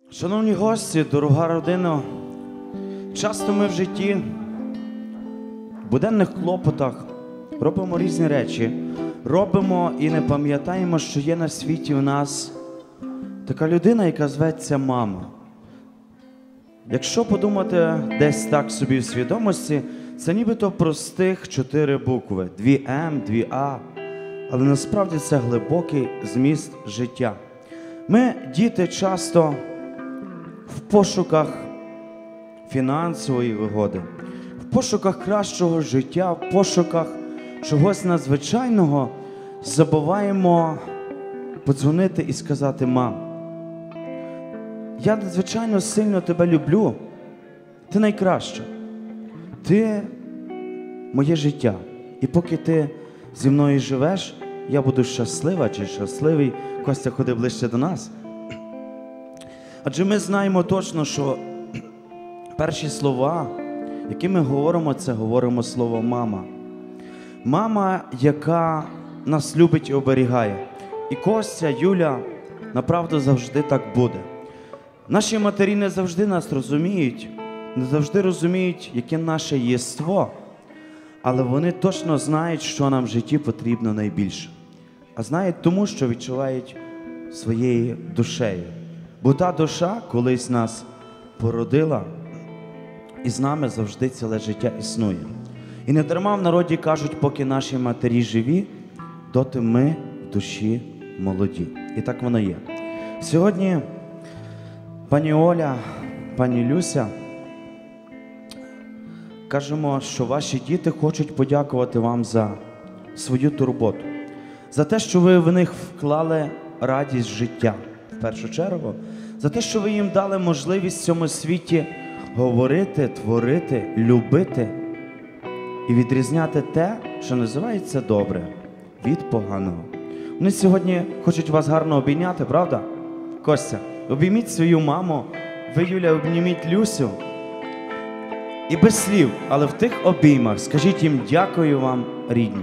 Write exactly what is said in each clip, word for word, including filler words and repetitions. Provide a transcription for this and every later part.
Шановні гості, дорога родина, часто ми в житті, в буденних клопотах робимо різні речі. Робимо і не пам'ятаємо, що є на світі у нас така людина, яка зветься мама. Якщо подумати десь так собі в свідомості, це нібито простих чотири букви. Дві М, дві А. Але насправді це глибокий зміст життя. Ми, діти, часто в пошуках фінансової вигоди, в пошуках кращого життя, в пошуках чогось надзвичайного забуваємо подзвонити і сказати: мам, я надзвичайно сильно тебе люблю, ти найкраща, ти моє життя. І поки ти зі мною живеш, я буду щаслива чи щасливий. Костя, ходи ближче до нас. Адже ми знаємо точно, що перші слова, які ми говоримо, це говоримо слово «мама». Мама, яка нас любить і оберігає. І Костя, Юля, направду завжди так буде. Наші матері не завжди нас розуміють, не завжди розуміють, яке наше єство, але вони точно знають, що нам в житті потрібно найбільше. А знають тому, що відчувають своєю душею. Бо та душа колись нас породила, і з нами завжди ціле життя існує. І не дарма в народі кажуть, поки наші матері живі, доти ми в душі молоді. І так воно є. Сьогодні пані Оля, пані Люся, кажемо, що ваші діти хочуть подякувати вам за свою турботу. За те, що ви в них вклали радість життя, в першу чергу. За те, що ви їм дали можливість в цьому світі говорити, творити, любити і відрізняти те, що називається добре, від поганого. Вони сьогодні хочуть вас гарно обійняти, правда? Костя, обійміть свою маму, ви, Юля, обніміть Люсю. І без слів, але в тих обіймах скажіть їм: дякую вам, рідні.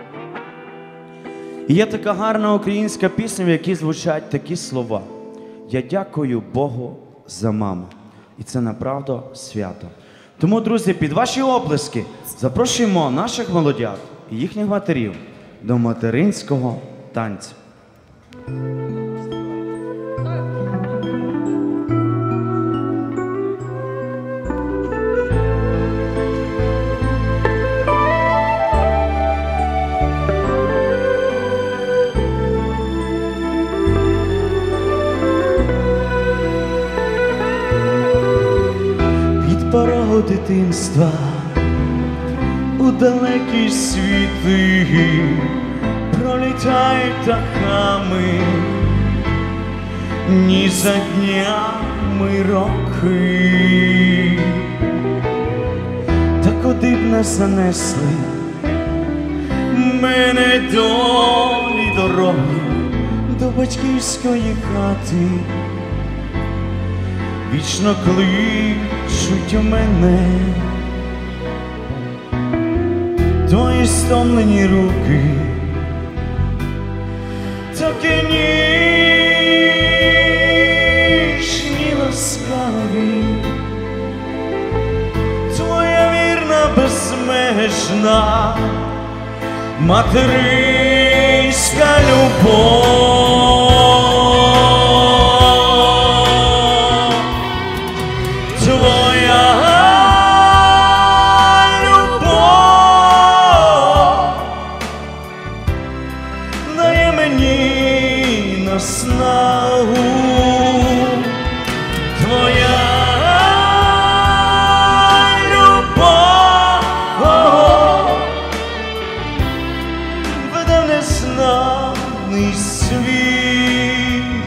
І є така гарна українська пісня, в якій звучать такі слова: я дякую Богу за маму. І це направду свято. Тому, друзі, під ваші оплески запрошуємо наших молодят і їхніх матерів до материнського танцю. Порогу дитинства у далекі світи пролітають птахами, ні за днями роки. Та куди б не занесли мене долі дороги до батьківської хати, вічно кличуть у мене твої стомлені руки, такі ніжні, ласкаві, твоя вірна, безмежна материнська любов. Наснагу твоя любов веде в незнаний світ.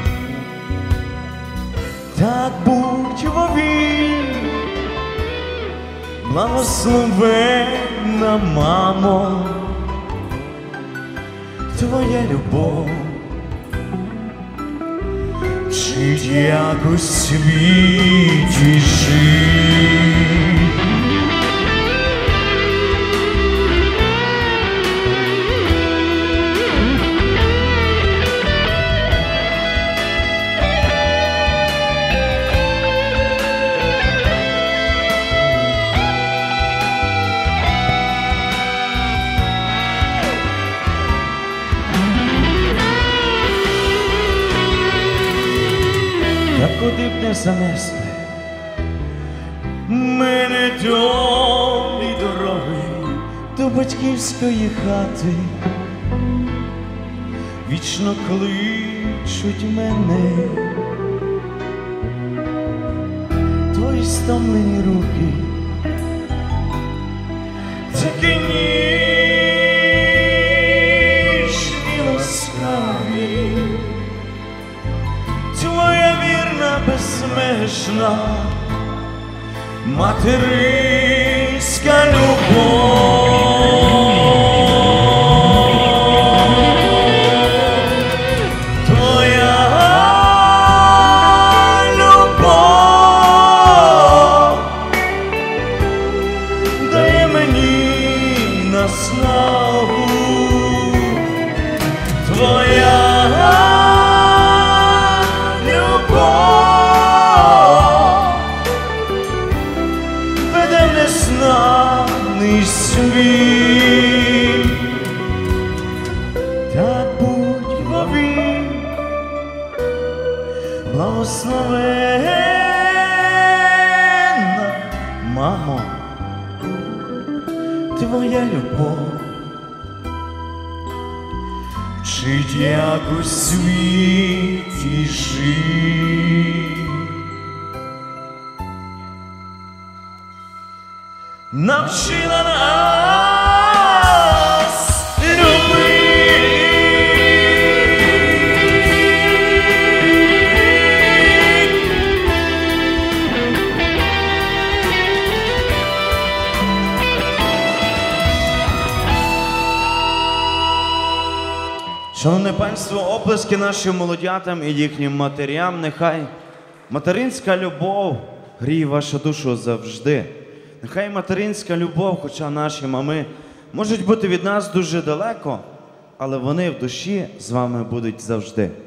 Так будь вовік, благословенна мамо, твоя любов жить як у світі жить. та куди б не занесли мене долі дороги до батьківської хати, вічно кличуть мене твої стомлені руки, такі ніжні ласкаві, твоя вірна безмежна материнська любов, твоя любов дає мені наснагу, твоя незнаний світ, так будь вовік благословенна, мамо, твоя любов вчить, як у світі жить. Навчила нас любити. Шановне панство, оплески нашим молодятам і їхнім матерям. Нехай материнська любов гріє вашу душу завжди. Нехай материнська любов, хоча наші мами можуть бути від нас дуже далеко, але вони в душі з вами будуть завжди.